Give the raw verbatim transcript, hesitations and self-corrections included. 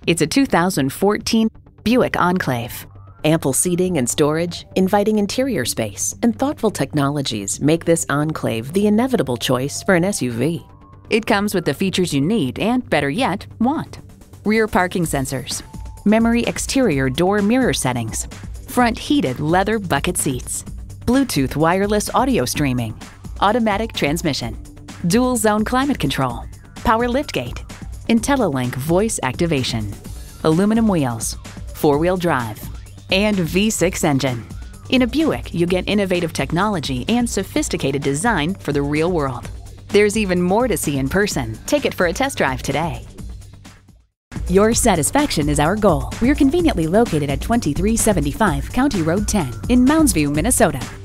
It's a two thousand fourteen Buick Enclave. Ample seating and storage, inviting interior space, and thoughtful technologies make this Enclave the inevitable choice for an S U V. It comes with the features you need and, better yet, want. Rear parking sensors, memory exterior door mirror settings, front heated leather bucket seats, Bluetooth wireless audio streaming, automatic transmission, dual zone climate control, power liftgate, IntelliLink voice activation, aluminum wheels, four-wheel drive, and V six engine. In a Buick, you get innovative technology and sophisticated design for the real world. There's even more to see in person. Take it for a test drive today. Your satisfaction is our goal. We're conveniently located at twenty-three seventy-five County Road ten in Mounds View, Minnesota.